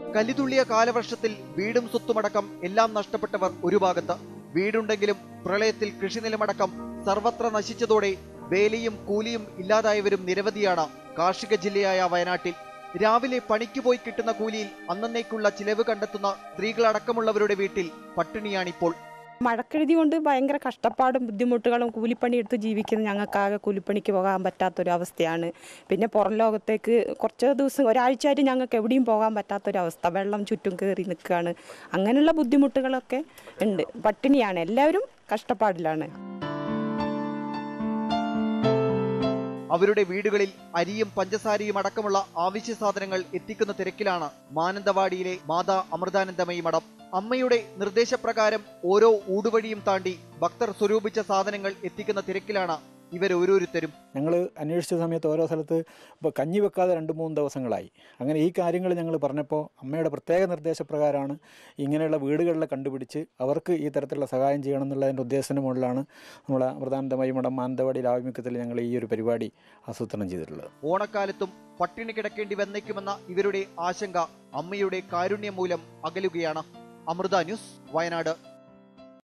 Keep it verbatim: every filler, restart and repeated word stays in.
കലിതുള്ളിയ കാലവർഷത്തിൽ വീടും സ്വത്തുമടക്കം എല്ലാം നഷ്ടപ്പെട്ടവർ ഒരു ഭാഗത്ത്. വീടുണ്ടെങ്കിലും പ്രളയത്തിൽ കൃഷിനിലമടക്കം സർവത്ര നശിച്ചതോടെ വേലിയും കൂലിയും ഇല്ലാതായവരും നിരവധിയാണ് കാർഷിക ജില്ലയായ വയനാട്ടിൽ. രാവിലെ പണിക്ക് പോയി കിട്ടുന്ന കൂലിയിൽ അന്നേക്കുള്ള ചിലവ് കണ്ടെത്തുന്ന സ്ത്രീകളടക്കമുള്ളവരുടെ വീട്ടിൽ പട്ടിണിയാണിപ്പോൾ. മഴക്കെടുതി കൊണ്ട് ഭയങ്കര കഷ്ടപ്പാടും ബുദ്ധിമുട്ടുകളും, കൂലിപ്പണിയെടുത്ത് ജീവിക്കുന്ന ഞങ്ങൾക്കാകെ കൂലിപ്പണിക്ക് പോകാൻ പറ്റാത്തൊരവസ്ഥയാണ്. പിന്നെ പുറം ലോകത്തേക്ക് കുറച്ച് ദിവസം ഒരാഴ്ചയായിട്ട് ഞങ്ങൾക്ക് എവിടെയും പോകാൻ പറ്റാത്തൊരവസ്ഥ. വെള്ളം ചുറ്റും കയറി നിൽക്കുകയാണ്. അങ്ങനെയുള്ള ബുദ്ധിമുട്ടുകളൊക്കെ ഉണ്ട്. പട്ടിണിയാണ്, എല്ലാവരും കഷ്ടപ്പാടിലാണ്. അവരുടെ വീടുകളിൽ അരിയും പഞ്ചസാരയും അടക്കമുള്ള ആവശ്യ സാധനങ്ങൾ എത്തിക്കുന്ന തിരക്കിലാണ് മാനന്തവാടിയിലെ മാതാ അമൃതാനന്ദമയി മഠം. അമ്മയുടെ നിർദ്ദേശപ്രകാരം ഓരോ ഊടുവഴിയും താണ്ടി ഭക്തർ സ്വരൂപിച്ച സാധനങ്ങൾ എത്തിക്കുന്ന തിരക്കിലാണ് ഇവരോരോരുത്തരും. ഞങ്ങൾ അന്വേഷിച്ച സമയത്ത് ഓരോ സ്ഥലത്ത് ഇപ്പോൾ കഞ്ഞി വെക്കാതെ രണ്ട് മൂന്ന് ദിവസങ്ങളായി. അങ്ങനെ ഈ കാര്യങ്ങൾ ഞങ്ങൾ പറഞ്ഞപ്പോൾ അമ്മയുടെ പ്രത്യേക നിർദ്ദേശപ്രകാരമാണ് ഇങ്ങനെയുള്ള വീടുകളിലെ കണ്ടുപിടിച്ച് അവർക്ക് ഈ തരത്തിലുള്ള സഹായം ചെയ്യണം എന്നുള്ളതിൻ്റെ ഉദ്ദേശത്തിന് മുകളിലാണ് നമ്മൾ അമൃതാനന്ദമയി മഠം മാനന്തവാടിയുടെ ആഭിമുഖ്യത്തിൽ ഞങ്ങൾ ഈ ഒരു പരിപാടി ആസൂത്രണം ചെയ്തിട്ടുള്ളത്. ഓണക്കാലത്തും പട്ടിണി കിടക്കേണ്ടി വന്നേക്കുമെന്ന ഇവരുടെ ആശങ്ക അമ്മയുടെ കാരുണ്യം മൂലം അകലുകയാണ്. അമൃത ന്യൂസ്, വയനാട്.